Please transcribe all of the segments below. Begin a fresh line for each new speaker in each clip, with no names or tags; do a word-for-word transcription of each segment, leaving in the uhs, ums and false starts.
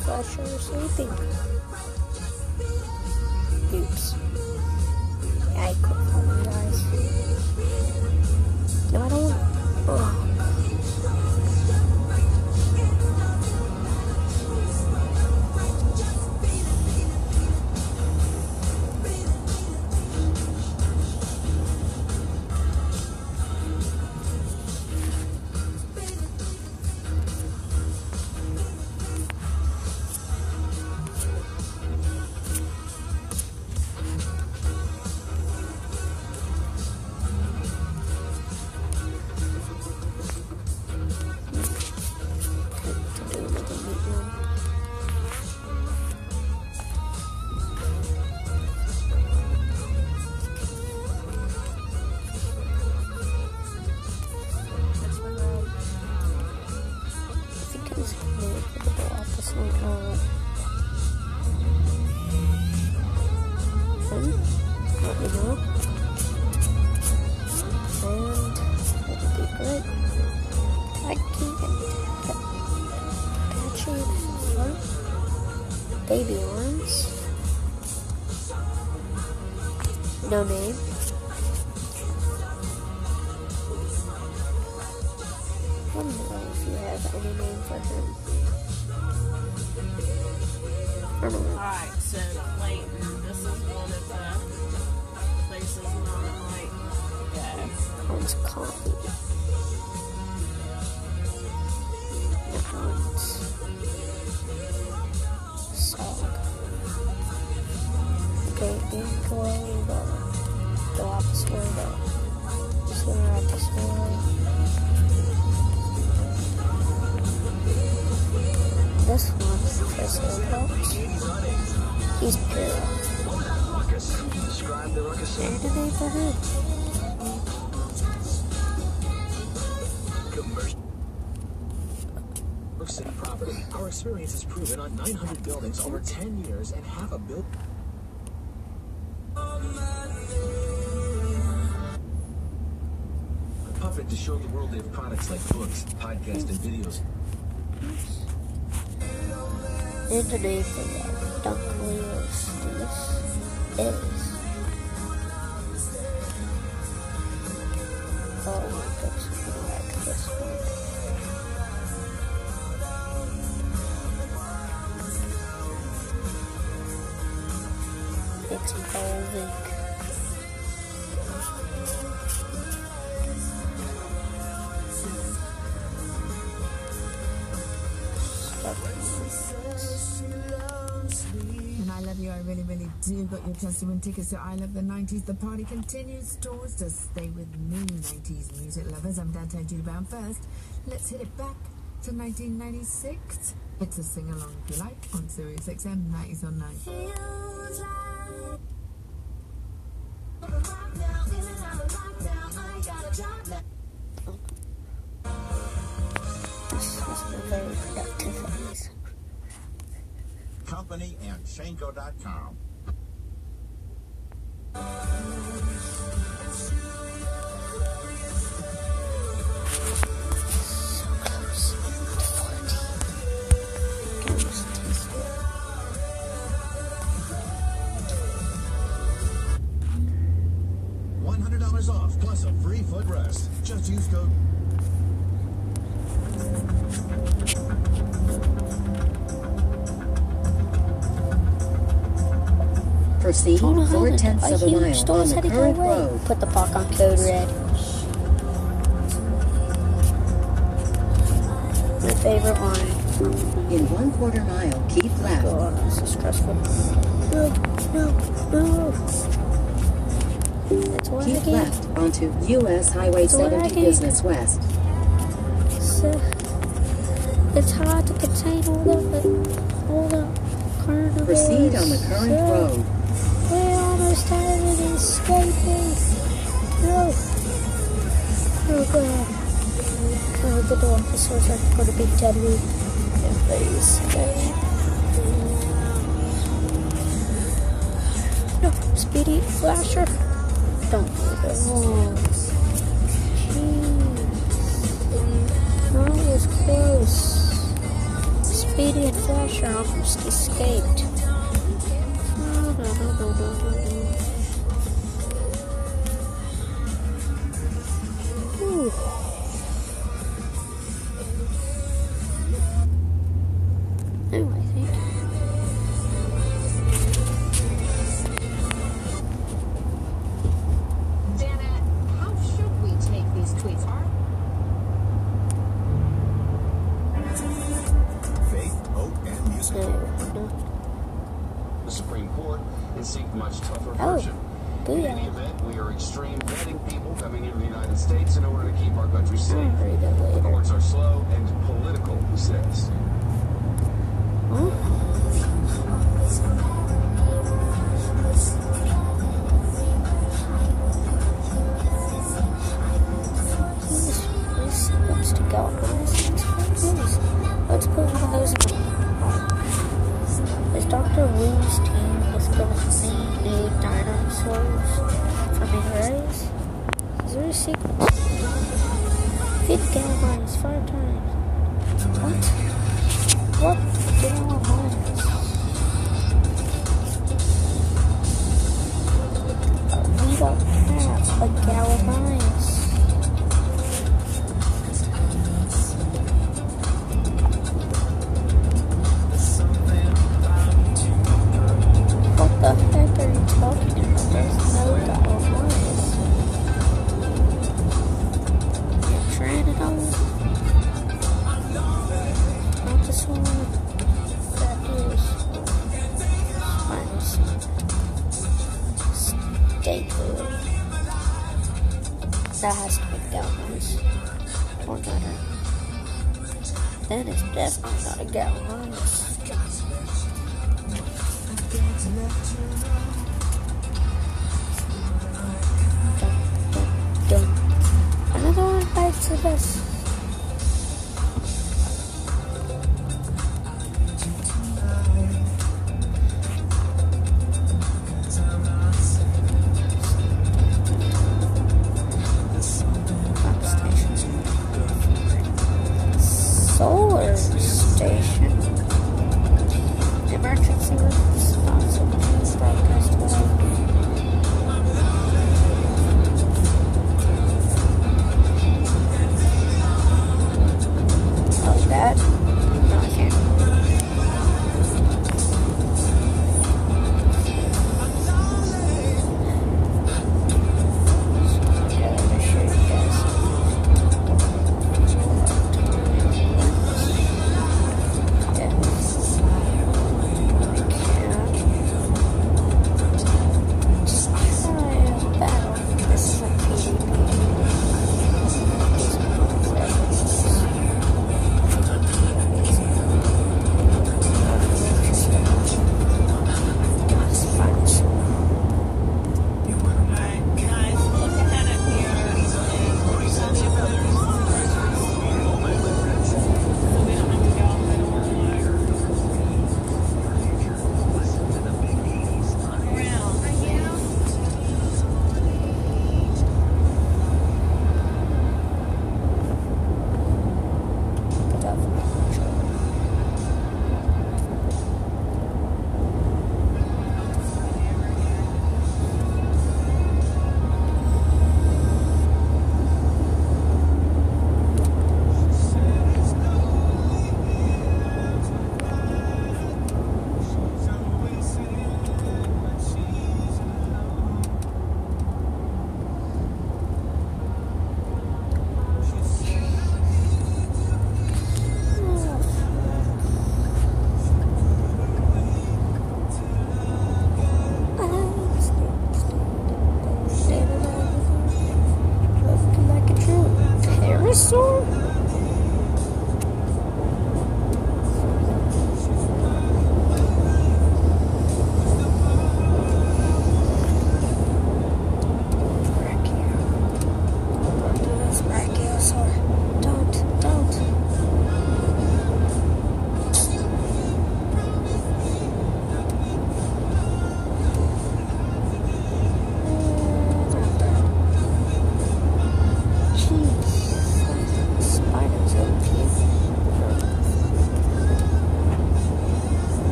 Flasher sleeping. Oops. Yeah, I quit following guys. No, I don't want. Oh. Baby ones. No name. I don't know if you have any name for him. I don't know.
Alright, so Layton, this is one of the places Mama might go.
That one's coffee. That one's okay, you go the, the opposite way, the sooner opposite way. This one, Triceratops, he's pure. And a name for him.
City property. Our experience has proven on nine hundred buildings over ten years and half a bill. Puffit to show the world they have products like books, podcasts, and videos.
And the name for that Dunkley is this is. Oh my goodness, I like this one. It's evolving.
And I Love You, I really, really do. Got your testament tickets to I Love the nineties. The party continues. Tours to stay with me, nineties music lovers. I'm Dante Judy Brown first. Let's hit it back to nineteen ninety-six. It's a sing-along if you like on Sirius X M nineties on nine.
This has been very productive phase.
Company and Shanko dot com. one hundred dollars off plus a free footrest. Just use code.
Proceed four tenths of a mile on the current road.
Put the park on code red. My favorite line.
In one quarter mile, keep left.
Oh, this is stressful. No, no, no. That's what
Keep
I
left onto U S Highway
That's what I
seventy
do.
Business West.
It's, uh, it's hard to contain all the, all the carnivores.
Proceed on the current
So,
road.
we're almost having escaping. No. Oh god. Oh, the dinosaurs are going to be deadly if they escape. No, Speedy Flasher. Don't do that. Oh. Jeez. No, it was close. Speedy. Speedy and Flash are almost escaped. No, no, no, no, no, no, no. Whew. Oh, I think.
Dana, how should we take these tweets? Are
Faith, hope, and music.
No, no.
The Supreme Court is seeking much tougher
Oh,
version. In any
booyah.
event, we are extreme vetting people coming into the United States in order to keep our country
I'll
safe.
read it
The
later.
courts are slow and political, he says.
Huh? This this sequence to go. Let's put one of those in the home. Is Doctor Wu's team is going to need new dinosaurs from the rays? Is there a sequence? Feed Galvanize five times. What? What? Galvanize? We don't have a Galvanize. What the heck are you talking about? There's no Galvanize. You're trying it on. Not this one. That is minus staple. That has to be Galvanize. Or not. Then it's definitely not a Galvanize. Dun, dun, dun. Another one bites the dust. Solar station. Emergency response broadcast.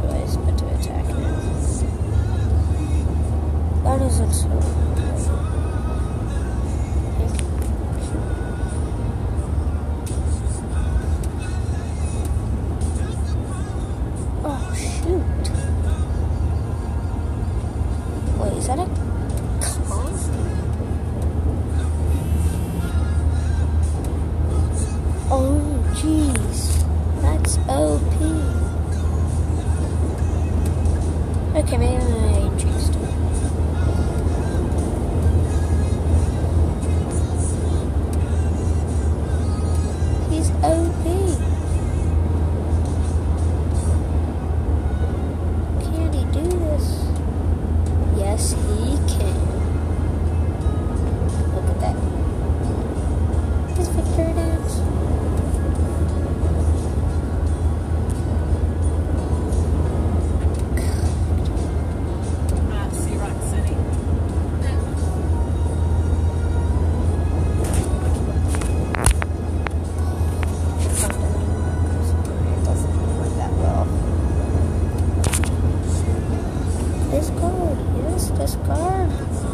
choice but to attack him. That isn't so. Oh shoot! Wait, is that a car? Oh jeez, that's O P. Okay, maybe I jinxed it. He's O P. Can he do this? Yes, he can. Look at that. His victory dance.
At Sea Rock City.
It doesn't work that well. Discard. Yes, discard.